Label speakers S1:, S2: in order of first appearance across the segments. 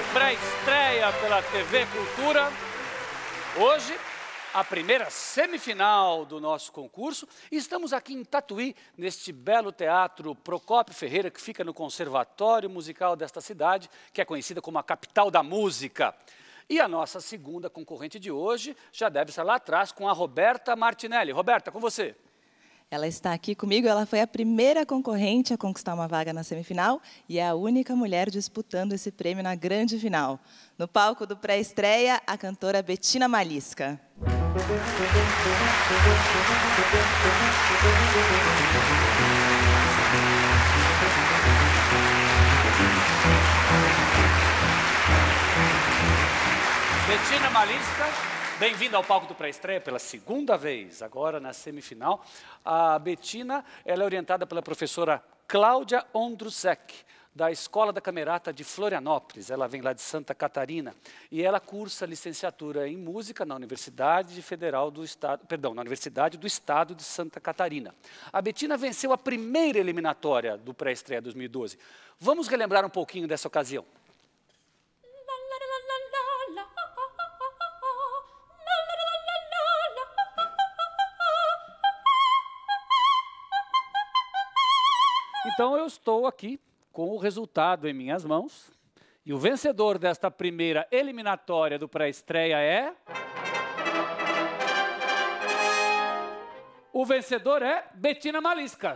S1: pré-estreia pela TV Cultura. Hoje, a primeira semifinal do nosso concurso. E estamos aqui em Tatuí, neste belo teatro Procópio Ferreira, que fica no Conservatório Musical desta cidade, que é conhecida como a capital da música. E a nossa segunda concorrente de hoje já deve estar lá atrás com a Roberta Martinelli. Roberta, com você.
S2: Ela está aqui comigo, ela foi a primeira concorrente a conquistar uma vaga na semifinal e é a única mulher disputando esse prêmio na grande final. No palco do pré-estreia, a cantora Bettina Malisca.
S1: Bettina Malisca, bem-vinda ao palco do pré-estreia pela segunda vez, agora na semifinal. A Bettina, ela é orientada pela professora Cláudia Ondrusek, da Escola da Camerata de Florianópolis. Ela vem lá de Santa Catarina e ela cursa licenciatura em música na Universidade Federal do Estado, na Universidade do Estado de Santa Catarina. A Bettina venceu a primeira eliminatória do pré-estreia 2012. Vamos relembrar um pouquinho dessa ocasião. Então eu estou aqui com o resultado em minhas mãos. E o vencedor desta primeira eliminatória do pré-estreia é... O vencedor é Bettina Malisca.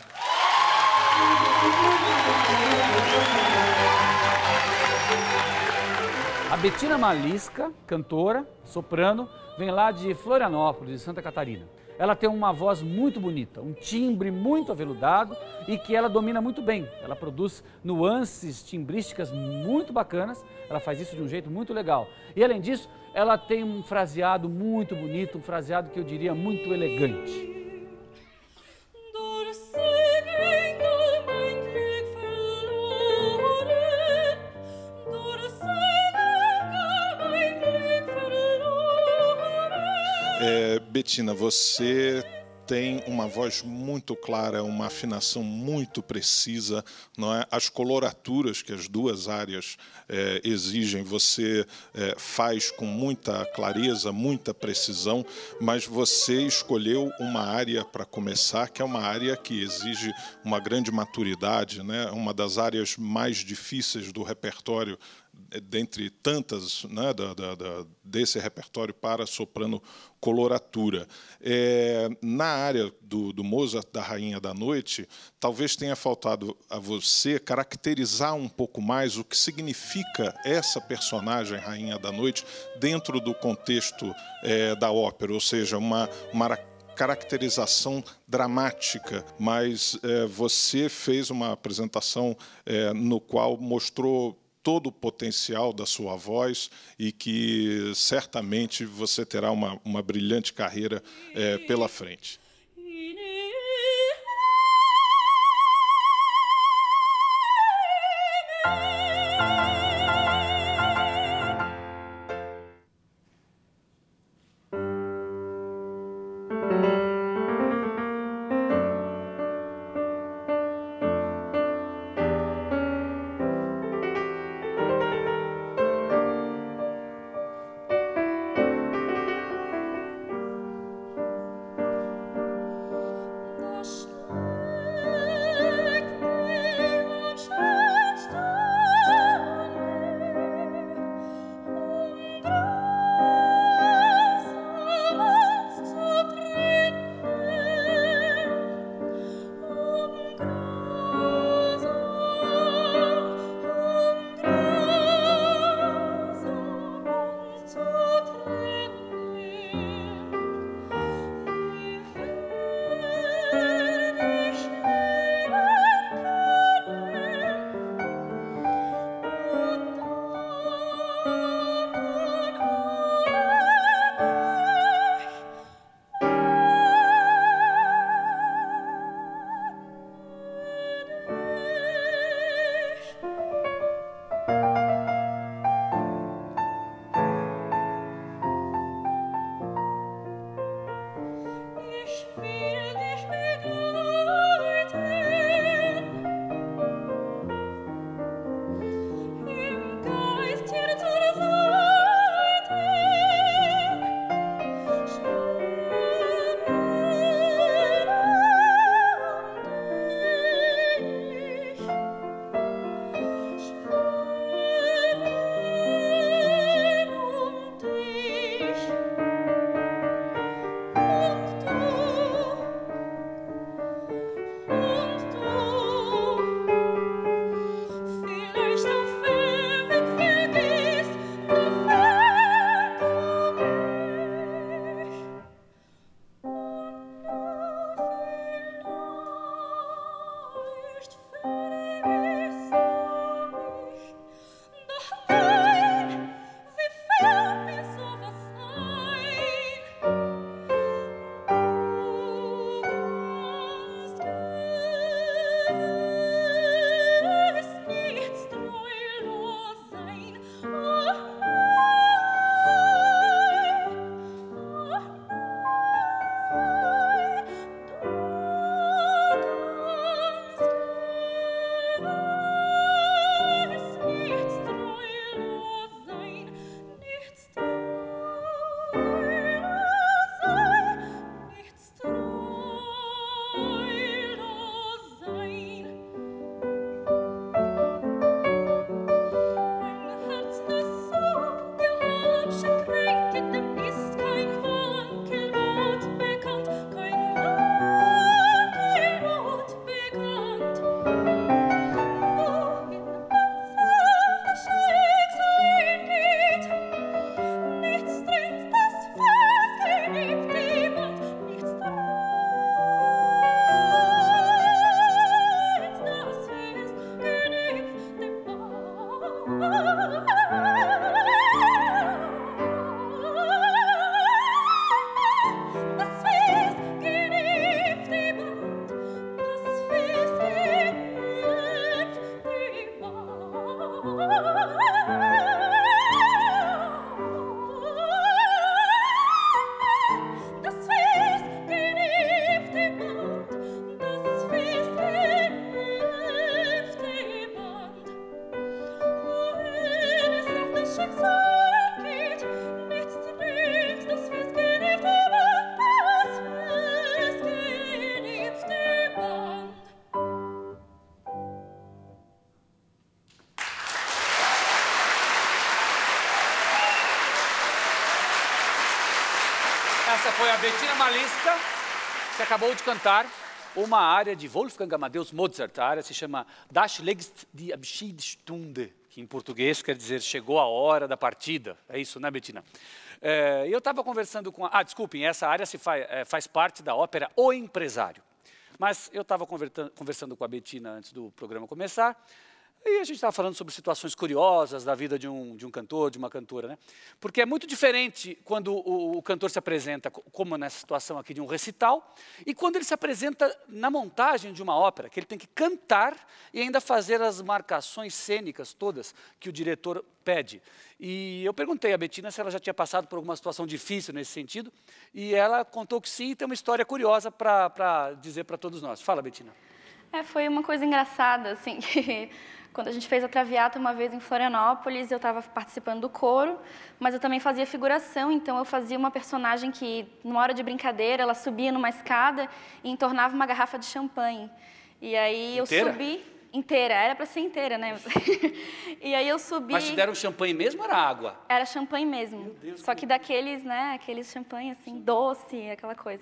S1: A Bettina Malisca, cantora, soprano, vem lá de Florianópolis, de Santa Catarina. Ela tem uma voz muito bonita, um timbre muito aveludado e que ela domina muito bem. Ela produz nuances timbrísticas muito bacanas, ela faz isso de um jeito muito legal. E além disso, ela tem um fraseado muito bonito, um fraseado que eu diria muito elegante.
S3: Bettina, você tem uma voz muito clara, uma afinação muito precisa, não é? As coloraturas que as duas áreas exigem, você faz com muita clareza, muita precisão, mas você escolheu uma área para começar, que é uma área que exige uma grande maturidade, né? Uma das áreas mais difíceis do repertório, dentre tantas, né, desse repertório para soprano coloratura. Na área do Mozart, da Rainha da Noite, talvez tenha faltado a você caracterizar um pouco mais o que significa essa personagem, Rainha da Noite, dentro do contexto da ópera, ou seja, uma caracterização dramática, mas você fez uma apresentação no qual mostrou todo o potencial da sua voz e que certamente você terá uma brilhante carreira pela frente.
S1: Essa foi a Bettina Maliska, que acabou de cantar uma área de Wolfgang Amadeus Mozart. A área se chama Das Legst die Abschiedsstunde, que em português quer dizer chegou a hora da partida. É isso, né, Bettina? Eu estava conversando com... desculpem, essa área faz parte da ópera O Empresário. Mas eu estava conversando com a Bettina antes do programa começar, e a gente estava falando sobre situações curiosas da vida de um cantor, de uma cantora, né? Porque é muito diferente quando o cantor se apresenta, como nessa situação aqui de um recital, e quando ele se apresenta na montagem de uma ópera, que ele tem que cantar e ainda fazer as marcações cênicas todas que o diretor pede. E eu perguntei à Bettina se ela já tinha passado por alguma situação difícil nesse sentido, e ela contou que sim, e tem uma história curiosa para dizer para todos nós. Fala, Bettina.
S4: Foi uma coisa engraçada, assim, que quando a gente fez a Traviata uma vez em Florianópolis, eu estava participando do coro, mas eu também fazia figuração, então eu fazia uma personagem que, numa hora de brincadeira, ela subia numa escada e entornava uma garrafa de champanhe. E aí
S1: inteira?
S4: Eu subi... Inteira, era para ser inteira, né? E aí eu subi...
S1: Mas te deram champanhe mesmo ou era água?
S4: Era champanhe mesmo.
S1: Meu Deus,
S4: só que daqueles, né, aqueles champanhe assim, doce, aquela coisa.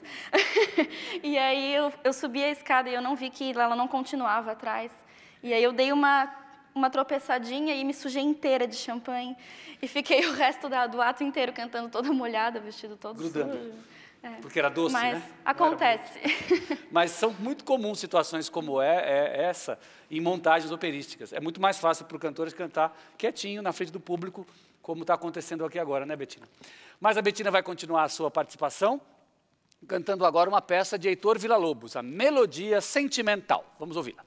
S4: E aí eu subi a escada e eu não vi que ela não continuava atrás. E aí eu dei uma tropeçadinha e me sujei inteira de champanhe. E fiquei o resto do ato inteiro cantando toda molhada, vestido todo sujo.
S1: Porque era doce,
S4: mas,
S1: né?
S4: Mas acontece.
S1: Mas são muito comuns situações como essa em montagens operísticas. É muito mais fácil para o cantor cantar quietinho na frente do público, como está acontecendo aqui agora, né, Bettina? Mas a Bettina vai continuar a sua participação, cantando agora uma peça de Heitor Villa-Lobos, a Melodia Sentimental. Vamos ouvi-la.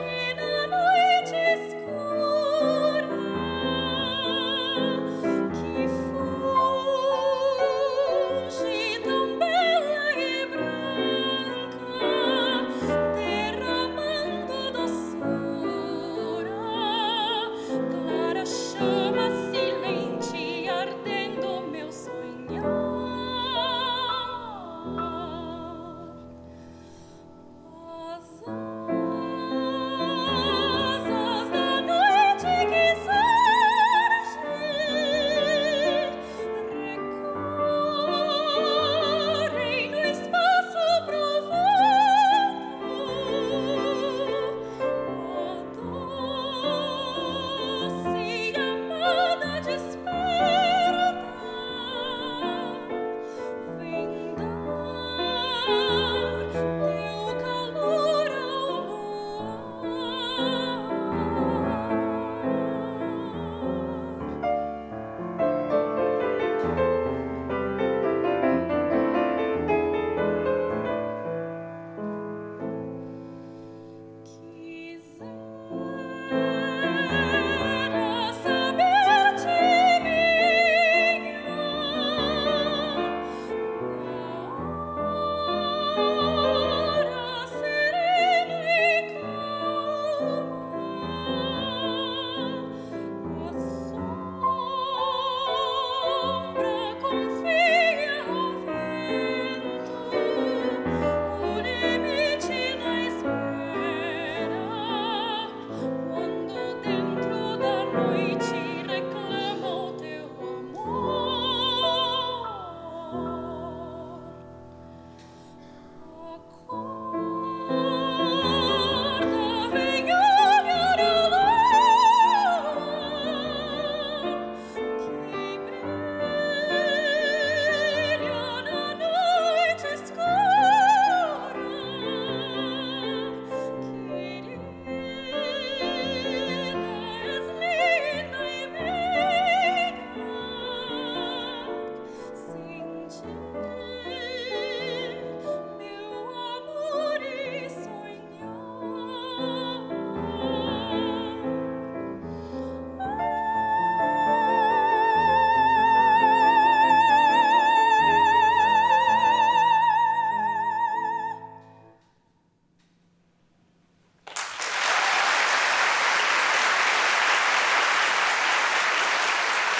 S5: Que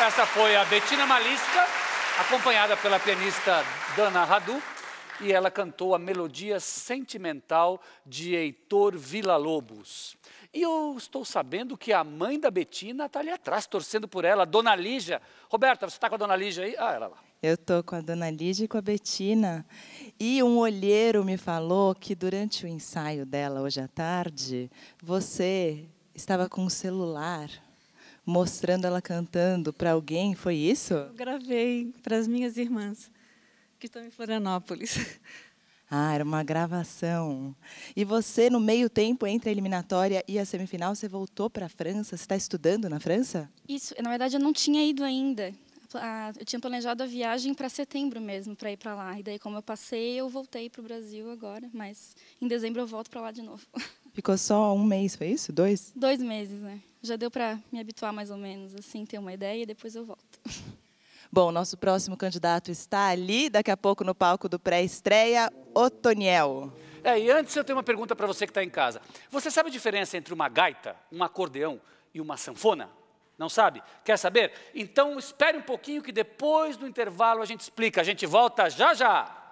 S1: essa foi a Bettina Maliska, acompanhada pela pianista Dana Radu, e ela cantou a melodia sentimental de Heitor Villa-Lobos. E eu estou sabendo que a mãe da Bettina está ali atrás, torcendo por ela, a Dona Lígia. Roberta, você está com a Dona Lígia aí? Ah, ela lá.
S2: Eu estou com a Dona Lígia e com a Bettina. E um olheiro me falou que durante o ensaio dela hoje à tarde, você estava com um celular mostrando ela cantando para alguém, foi isso?
S5: Eu gravei para as minhas irmãs, que estão em Florianópolis.
S2: Ah, era uma gravação. E você, no meio tempo, entre a eliminatória e a semifinal, você voltou para a França? Você está estudando na França?
S4: Isso, na verdade eu não tinha ido ainda. Eu tinha planejado a viagem para setembro mesmo, para ir para lá. E daí, como eu passei, eu voltei para o Brasil agora. Mas em dezembro eu volto para lá de novo.
S2: Ficou só um mês, foi isso? 2?
S4: 2 meses, né? Já deu para me habituar mais ou menos, assim, ter uma ideia e depois eu volto.
S2: Bom, nosso próximo candidato está ali, daqui a pouco no palco do pré-estreia, Otoniel.
S1: E antes eu tenho uma pergunta para você que está em casa. Você sabe a diferença entre uma gaita, um acordeão e uma sanfona? Não sabe? Quer saber? Então espere um pouquinho que depois do intervalo a gente explica. A gente volta já já.